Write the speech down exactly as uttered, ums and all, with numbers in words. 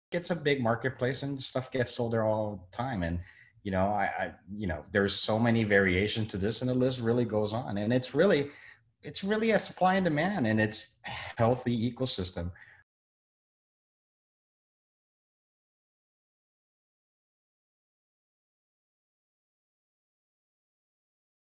it's a big marketplace and stuff gets sold there all the time. And, you know, I, I, you know, there's so many variations to this and the list really goes on. And it's really, it's really a supply and demand and it's a healthy ecosystem.